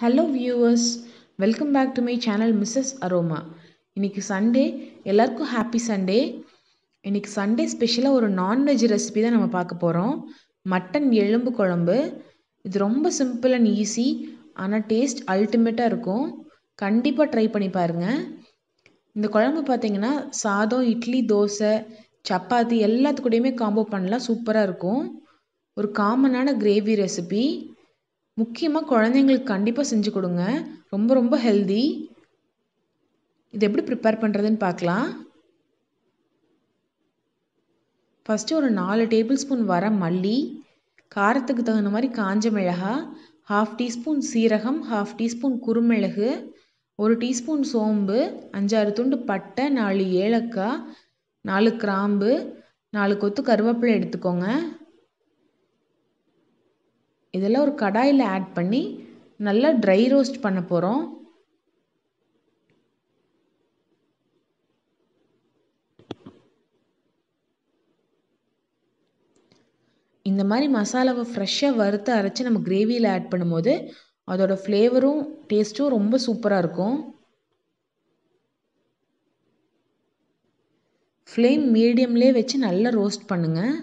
Hello viewers, welcome back to my channel Mrs. Aroma. இன்னைக்கு Sunday, எல்லாருக்கும் happy Sunday. இன்னைக்கு Sunday ஸ்பெஷலாக ஒரு நான்வெஜ் ரெசிபி தான் நம்ம பார்க்க போகிறோம். மட்டன் எலும்பு குழம்பு. இது ரொம்ப சிம்பிள் அண்ட் ஈஸி, ஆனால் டேஸ்ட் அல்டிமேட்டாக இருக்கும். கண்டிப்பாக ட்ரை பண்ணி பாருங்கள். இந்த குழம்பு பார்த்தீங்கன்னா சாதம், இட்லி, தோசை, சப்பாத்தி எல்லாத்துக்கூடையுமே காம்போ பண்ணலாம், சூப்பராக இருக்கும். ஒரு காமனான கிரேவி ரெசிபி. முக்கியமாக குழந்தைங்களுக்கு கண்டிப்பாக செஞ்சு கொடுங்க, ரொம்ப ரொம்ப ஹெல்தி. இது எப்படி ப்ரிப்பேர் பண்ணுறதுன்னு பார்க்கலாம். ஃபஸ்ட்டு ஒரு 4 டேபிள் ஸ்பூன் வர மல்லி, காரத்துக்கு தகுந்த மாதிரி காஞ்ச மிளகா, 1/2 டீஸ்பூன் சீரகம், 1/2 டீஸ்பூன் குருமிளகு, 1 டீஸ்பூன் சோம்பு, 5-6 துண்டு பட்டை, 4 ஏலக்காய், 4 கிராம்பு, 4 கொத்து கருவேப்பிலை எடுத்துக்கோங்க. இதெல்லாம் ஒரு கடாயில் ஆட் பண்ணி நல்லா ட்ரை ரோஸ்ட் பண்ண போகிறோம். இந்த மாதிரி மசாலாவை ஃப்ரெஷ்ஷாக வறுத்து அரைச்சி நம்ம கிரேவியில் ஆட் பண்ணும்போது அதோட ஃப்ளேவரும் டேஸ்ட்டும் ரொம்ப சூப்பராக இருக்கும். ஃப்ளேம் மீடியம்லேயே வச்சு நல்லா ரோஸ்ட் பண்ணுங்கள்.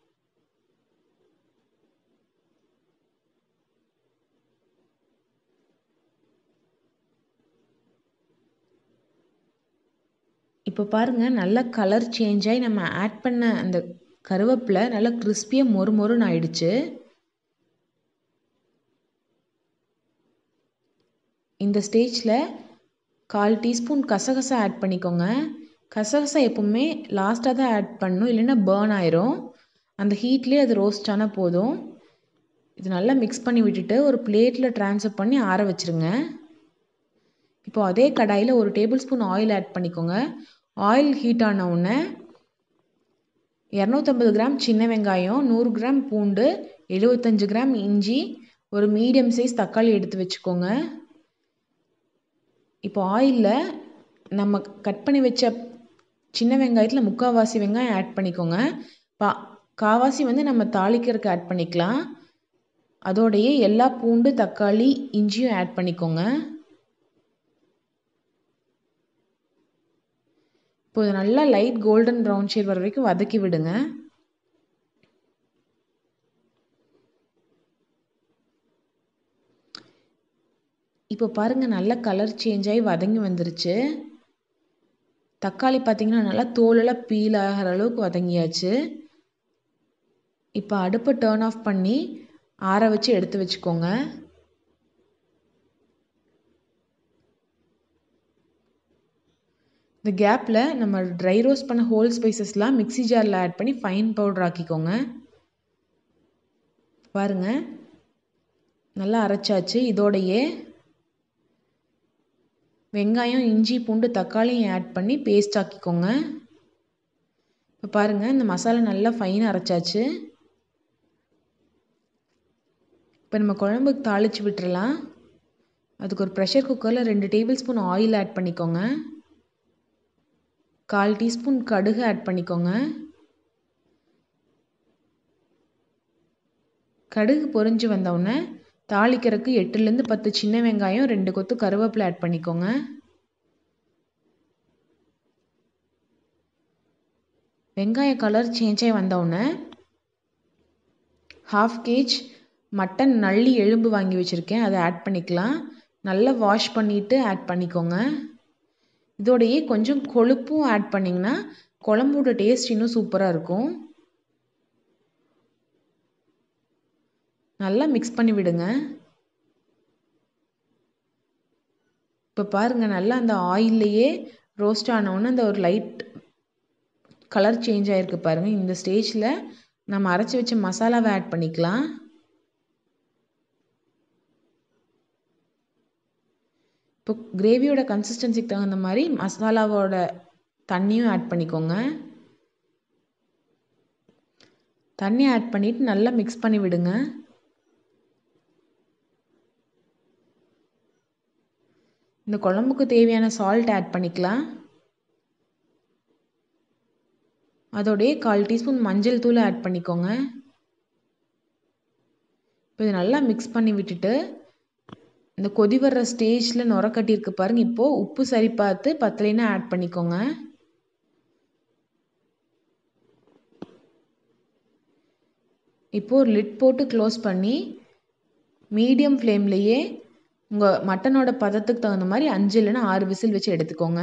இப்போ பாருங்கள், நல்லா கலர் சேஞ்ச் ஆகி நம்ம ஆட் பண்ண அந்த கருவேப்பிலை நல்லா கிறிஸ்பியாக மொறுமொறுன்னு ஆயிடுச்சு. இந்த ஸ்டேஜில் 1/4 டீஸ்பூன் கசகசா ஆட் பண்ணிக்கோங்க. கசகசா எப்பவுமே லாஸ்ட்டாக தான் ஆட் பண்ணணும், இல்லைன்னா பேர்ன் ஆயிரும். அந்த ஹீட்லேயே அது ரோஸ்ட் ஆனால் போதும். இது நல்லா மிக்ஸ் பண்ணி விட்டுட்டு ஒரு பிளேட்டில் ட்ரான்ஸ்ஃபர் பண்ணி ஆற வச்சுருங்க. இப்போ அதே கடாயில் 1 டேபிள் ஸ்பூன் ஆயில் ஆட் பண்ணிக்கோங்க. ஆயில் ஹீட் ஆன உடனே 250 கிராம் சின்ன வெங்காயம், 100 கிராம் பூண்டு, 75 கிராம் இஞ்சி, ஒரு மீடியம் சைஸ் தக்காளி எடுத்து வச்சுக்கோங்க. இப்போ ஆயிலில் நம்ம கட் பண்ணி வச்ச சின்ன வெங்காயத்தில் 3/4 வெங்காயம் ஆட் பண்ணிக்கோங்க. காவாசி நம்ம தாளிக்கிறதுக்கு ஆட் பண்ணிக்கலாம். அதோடையே எல்லா பூண்டு, தக்காளி, இஞ்சியும் ஆட் பண்ணிக்கோங்க. இப்போ நல்லா லைட் கோல்டன் ப்ரௌன் ஷேட் வர வரைக்கும் வதக்கி விடுங்க. இப்போ பாருங்கள், நல்லா கலர் சேஞ்ச் ஆகி வதங்கி வந்துருச்சு. தக்காளி பார்த்தீங்கன்னா நல்லா தோலெல்லாம் பீல் ஆகிற அளவுக்கு வதங்கியாச்சு. இப்போ அடுப்பை டர்ன் ஆஃப் பண்ணி ஆற வச்சு எடுத்து வச்சுக்கோங்க. இந்த கேப்பில் நம்ம ட்ரை ரோஸ்ட் பண்ண ஹோல் ஸ்பைசஸ்லாம் மிக்ஸி ஜாரில் ஆட் பண்ணி ஃபைன் பவுடர் ஆக்கிக்கோங்க. பாருங்கள், நல்லா அரைச்சாச்சு. இதோடையே வெங்காயம், இஞ்சி, பூண்டு, தக்காளியும் ஆட் பண்ணி பேஸ்ட் ஆக்கிக்கோங்க. இப்போ பாருங்கள், இந்த மசாலா நல்லா ஃபைனாக அரைச்சாச்சு. இப்போ நம்ம குழம்புக்கு தாளித்து விட்டுறலாம். அதுக்கு ஒரு ப்ரெஷர் குக்கரில் 2 டேபிள் ஸ்பூன் ஆயில் ஆட் பண்ணிக்கோங்க. 1/4 டீஸ்பூன் கடுகு ஆட் பண்ணிக்கோங்க. கடுகு பொரிஞ்சு வந்தவுடனே தாளிக்கிறதுக்கு 8லேருந்து 10 சின்ன வெங்காயம், 2 கொத்து கருவேப்பிலை ஆட் பண்ணிக்கோங்க. வெங்காயம் கலர் சேஞ்ச் ஆகி வந்தவுடனே 1/2 kg மட்டன் நல்லி எலும்பு வாங்கி வச்சுருக்கேன், அதை ஆட் பண்ணிக்கலாம். நல்லா வாஷ் பண்ணிவிட்டு ஆட் பண்ணிக்கோங்க. இதோடையே கொஞ்சம் கொழுப்பும் ஆட் பண்ணிங்கன்னா குழம்போட டேஸ்ட் இன்னும் சூப்பராக இருக்கும். நல்லா மிக்ஸ் பண்ணி விடுங்க. இப்போ பாருங்கள், நல்லா அந்த ஆயில்லையே ரோஸ்ட் ஆனவுடனே அந்த ஒரு லைட் கலர் சேஞ்ச் ஆகிருக்கு பாருங்கள். இந்த ஸ்டேஜில் நம்ம அரைச்சி வச்ச மசாலாவை ஆட் பண்ணிக்கலாம். இப்போ கிரேவியோட கன்சிஸ்டன்சிக்கு தகுந்த மாதிரி மசாலாவோட தண்ணியும் ஆட் பண்ணிக்கோங்க. தண்ணி ஆட் பண்ணிவிட்டு நல்லா மிக்ஸ் பண்ணி விடுங்க. இந்த குழம்புக்கு தேவையான சால்ட் ஆட் பண்ணிக்கலாம். அதோடைய 1/4 டீஸ்பூன் மஞ்சள் தூள் ஆட் பண்ணிக்கோங்க. இப்போ இது நல்லா மிக்ஸ் பண்ணி விட்டுட்டு இந்த கொதி வர்ற ஸ்டேஜில் நுர கட்டியிருக்கு பாருங்கள். இப்போது உப்பு சரி பார்த்து பத்தலைன்னா ஆட் பண்ணிக்கோங்க. இப்போது ஒரு லிட் போட்டு க்ளோஸ் பண்ணி மீடியம் ஃப்ளேம்லேயே உங்கள் மட்டனோட பதத்துக்கு தகுந்த மாதிரி 5 இல்லைன்னா 6 விசில் வச்சு எடுத்துக்கோங்க.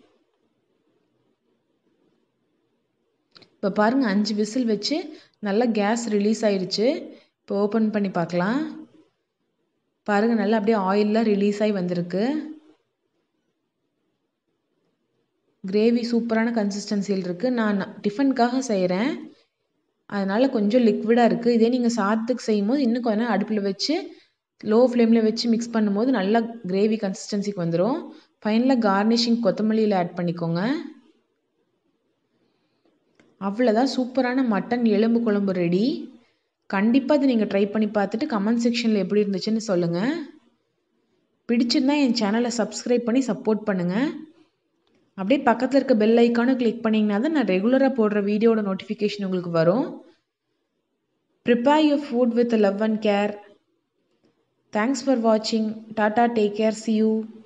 இப்போ பாருங்கள் 5 விசில் வச்சு நல்லா கேஸ் ரிலீஸ் ஆயிடுச்சு. இப்போ ஓப்பன் பண்ணி பார்க்கலாம். பாருங்கள் நல்லா அப்படியே ஆயிலெலாம் ரிலீஸ் ஆகி வந்திருக்கு. கிரேவி சூப்பரான கன்சிஸ்டன்சியில் இருக்குது. நான் டிஃபனுக்காக செய்கிறேன், அதனால் கொஞ்சம் லிக்விடாக இருக்குது. இதே நீங்கள் சாதத்துக்கு செய்யும் போது இன்னும் கொஞ்சம் அடுப்பில் வச்சு லோ ஃப்ளேமில் வச்சு மிக்ஸ் பண்ணும்போது நல்லா கிரேவி கன்சிஸ்டன்சிக்கு வந்துடும். ஃபைனலாக கார்னிஷிங் கொத்தமல்லியில் ஆட் பண்ணிக்கோங்க. அவ்வளோதான், சூப்பரான மட்டன் எலும்பு குழம்பு ரெடி. கண்டிப்பாக இது நீங்கள் ட்ரை பண்ணி பார்த்துட்டு கமெண்ட் செக்ஷனில் எப்படி இருந்துச்சுன்னு சொல்லுங்கள். பிடிச்சிருந்தா என் சேனலை சப்ஸ்கிரைப் பண்ணி சப்போர்ட் பண்ணுங்கள். அப்படியே பக்கத்தில் இருக்க பெல் ஐக்கானும் கிளிக் பண்ணிங்கன்னா தான் நான் ரெகுலராக போடுற வீடியோட நோட்டிஃபிகேஷன் உங்களுக்கு வரும். Prepare your food with love and care. Thanks for watching. Tata, take care, see you.